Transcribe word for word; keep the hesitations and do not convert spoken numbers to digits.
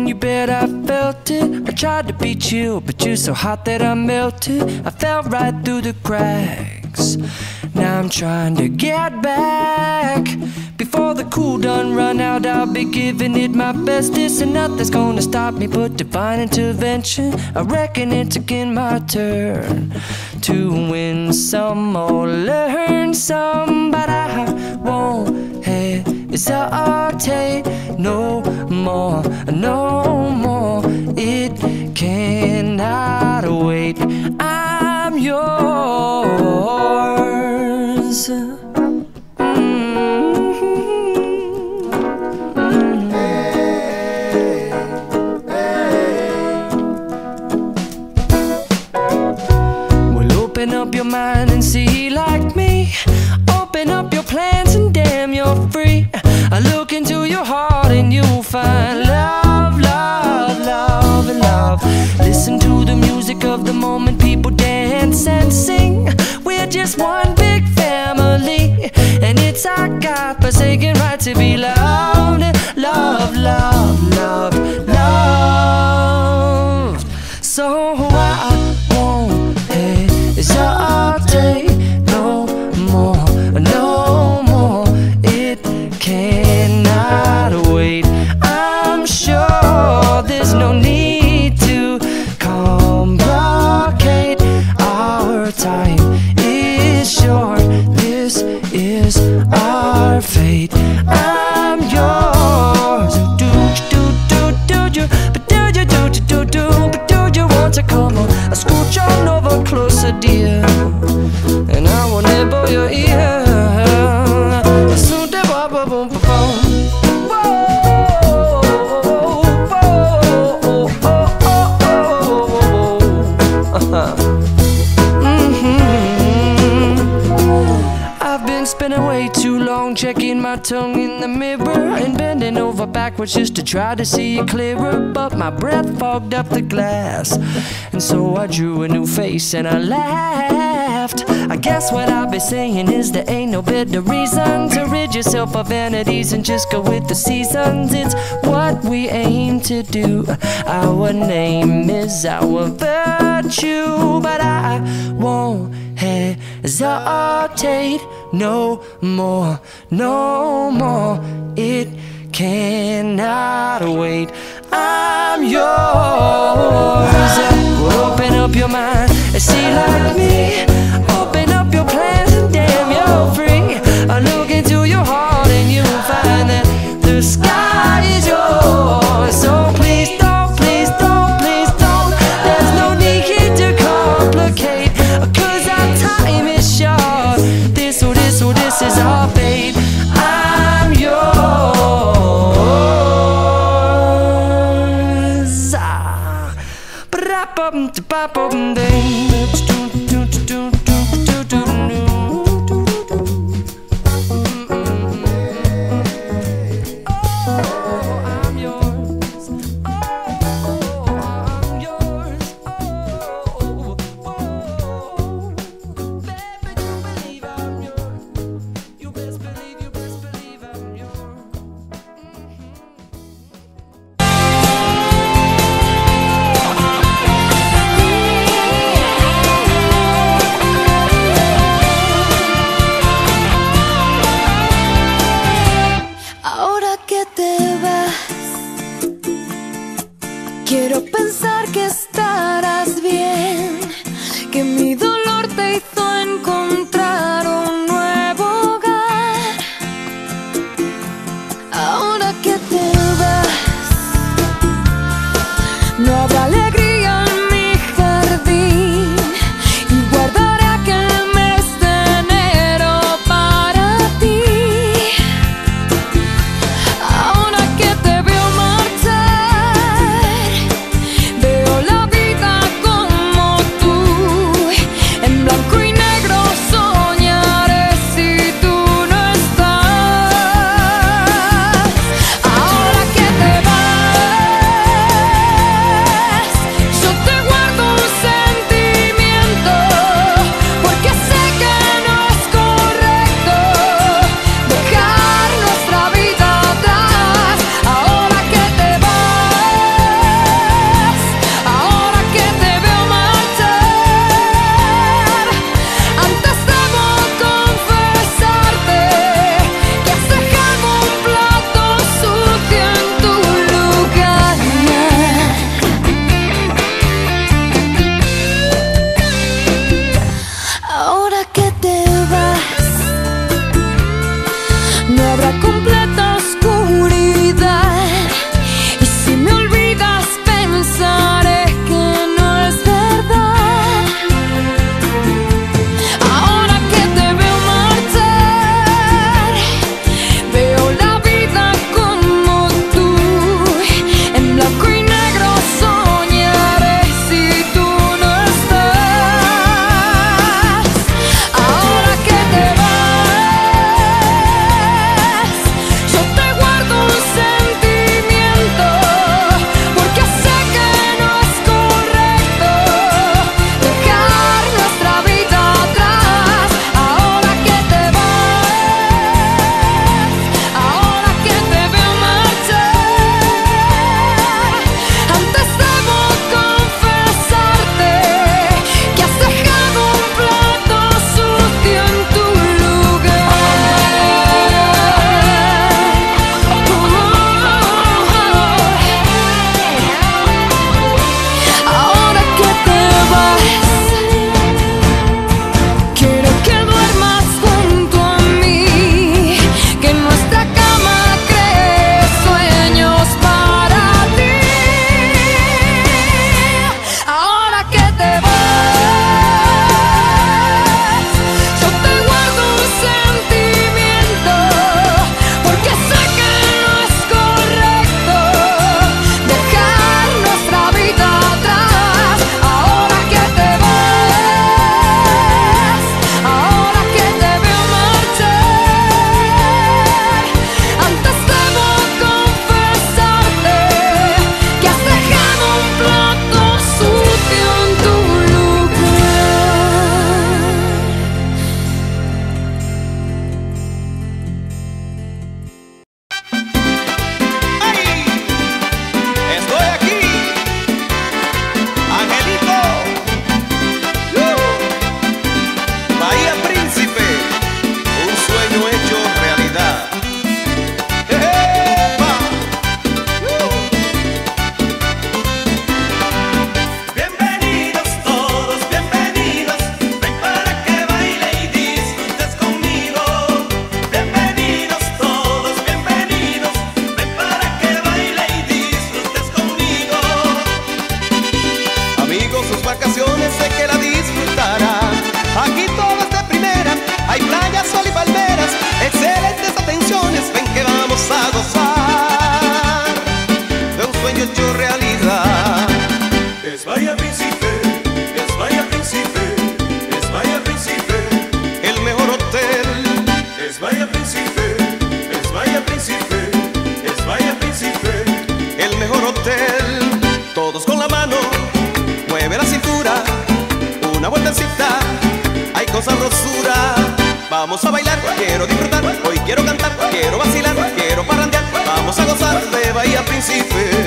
you bet I felt it. I tried to be chill, but you're so hot that I melted. I fell right through the cracks. Now I'm trying to get back. Before the cool done run out, I'll be giving it my bestest, and nothing's gonna stop me but divine intervention. I reckon it's again my turn to win some or learn some, but I won't hesitate no more, no more. It cannot wait. I'm yours. Open up your mind and see like me. Open up your plans and damn, you're free. I look into your heart and you'll find love, love, love, and love. Listen to the music of the moment, people dance and sing. We're just one big family, and it's our God-forsaken right to be loved. Love, love, love, love. So I won't hesitate no more, no more. It cannot wait. I'm sure there's no need to complicate. Our time is short. This is our fate. I'm yours. Do do do do do, but do you do do do but do you want to come on? I scooch on over closer, dear, and I will nibble your ear. Soon the boom boom boom boom. Whoa, whoa, oh, oh, oh, mm-hmm. I've been spending way too long checking my tongue in the mirror and bending over backwards just to try to see it clearer, but my breath fogged up the glass, and so I drew a new face and I laughed. I guess what I'll be saying is there ain't no better reason to rid yourself of vanities and just go with the seasons. It's what we aim to do. Our name is our virtue, but I won't hesitate no more, no more. It cannot wait. I'm yours. Open up your mind and see like me. Open up your plans and damn, you're free. I look into your heart and you'll find that the sky is yours. So please don't, please don't, please don't. There's no need to complicate, 'cause our time is short. This or this or this is our fate. I'm yours. Ah. Quiero pensar que estarás bien, que mi dolor te hizo encontrar un nuevo hogar. Ahora que te vas, no habrá alegría en mi jardín, y guardaré aquel mes de enero para ti. Ahora que te veo marchar, veo la vida Es Bahía Príncipe, es Bahía Príncipe, es Bahía Príncipe, el mejor hotel. es Bahía Príncipe, es Bahía Príncipe, es Bahía Príncipe, El mejor hotel. Todos con la mano, mueve la cintura, una vueltecita, hay con sabrosura. Vamos a bailar, quiero disfrutar, hoy quiero cantar, quiero vacilar, quiero parrandear. Vamos a gozar de Bahía Príncipe.